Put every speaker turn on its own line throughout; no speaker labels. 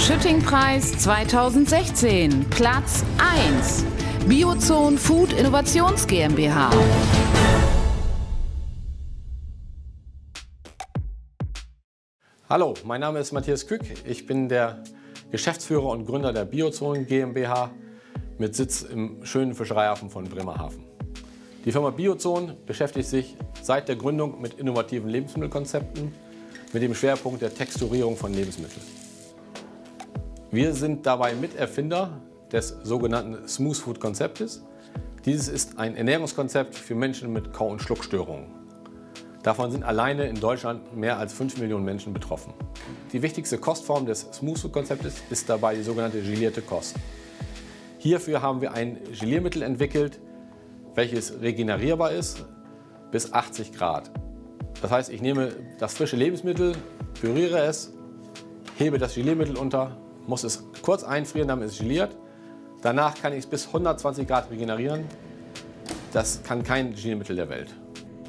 Schütting-Preis 2016, Platz 1, Biozon Food Innovations GmbH.
Hallo, mein Name ist Matthias Kück. Ich bin der Geschäftsführer und Gründer der Biozon GmbH mit Sitz im schönen Fischereihafen von Bremerhaven. Die Firma Biozon beschäftigt sich seit der Gründung mit innovativen Lebensmittelkonzepten mit dem Schwerpunkt der Texturierung von Lebensmitteln. Wir sind dabei Miterfinder des sogenannten Smooth Food Konzeptes. Dieses ist ein Ernährungskonzept für Menschen mit Kau- und Schluckstörungen. Davon sind alleine in Deutschland mehr als 5 Millionen Menschen betroffen. Die wichtigste Kostform des Smooth Food Konzeptes ist dabei die sogenannte gelierte Kost. Hierfür haben wir ein Geliermittel entwickelt, welches regenerierbar ist bis 80 Grad. Das heißt, ich nehme das frische Lebensmittel, püriere es, hebe das Geliermittel unter, muss es kurz einfrieren, damit es geliert. Danach kann ich es bis 120 Grad regenerieren. Das kann kein Geliermittel der Welt.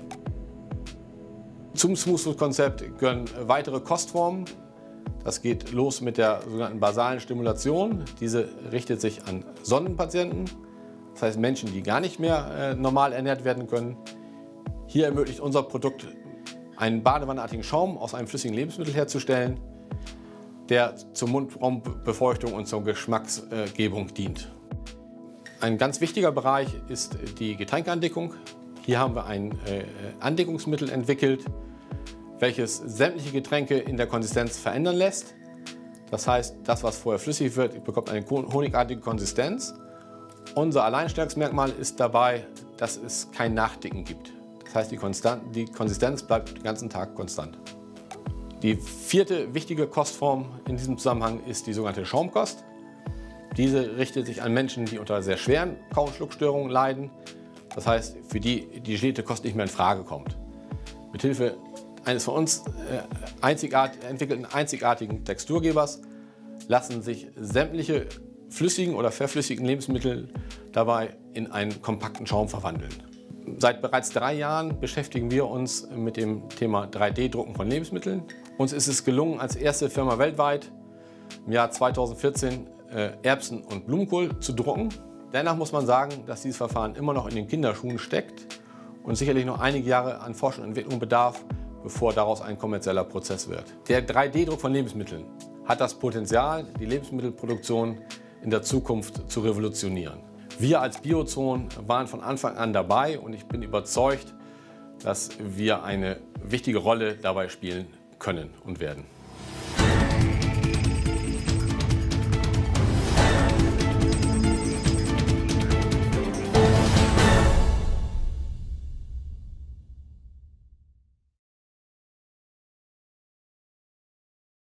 Zum Smooth Food Konzept gehören weitere Kostformen. Das geht los mit der sogenannten basalen Stimulation. Diese richtet sich an Sonnenpatienten, das heißt Menschen, die gar nicht mehr normal ernährt werden können. Hier ermöglicht unser Produkt, einen badewannenartigen Schaum aus einem flüssigen Lebensmittel herzustellen, der zur Mundraumbefeuchtung und zur Geschmacksgebung dient. Ein ganz wichtiger Bereich ist die Getränkeandickung. Hier haben wir ein Andickungsmittel entwickelt, welches sämtliche Getränke in der Konsistenz verändern lässt. Das heißt, das, was vorher flüssig wird, bekommt eine honigartige Konsistenz. Unser Alleinstellungsmerkmal ist dabei, dass es kein Nachdicken gibt. Das heißt, die Konsistenz bleibt den ganzen Tag konstant. Die vierte wichtige Kostform in diesem Zusammenhang ist die sogenannte Schaumkost. Diese richtet sich an Menschen, die unter sehr schweren Kau- und Schluckstörungen leiden. Das heißt, für die gelierte Kost nicht mehr in Frage kommt. Mithilfe eines von uns entwickelten einzigartigen Texturgebers lassen sich sämtliche flüssigen oder verflüssigen Lebensmittel dabei in einen kompakten Schaum verwandeln. Seit bereits 3 Jahren beschäftigen wir uns mit dem Thema 3D-Drucken von Lebensmitteln. Uns ist es gelungen, als erste Firma weltweit im Jahr 2014 Erbsen und Blumenkohl zu drucken. Dennoch muss man sagen, dass dieses Verfahren immer noch in den Kinderschuhen steckt und sicherlich noch einige Jahre an Forschung und Entwicklung bedarf, bevor daraus ein kommerzieller Prozess wird. Der 3D-Druck von Lebensmitteln hat das Potenzial, die Lebensmittelproduktion in der Zukunft zu revolutionieren. Wir als Biozon waren von Anfang an dabei und ich bin überzeugt, dass wir eine wichtige Rolle dabei spielen können und werden.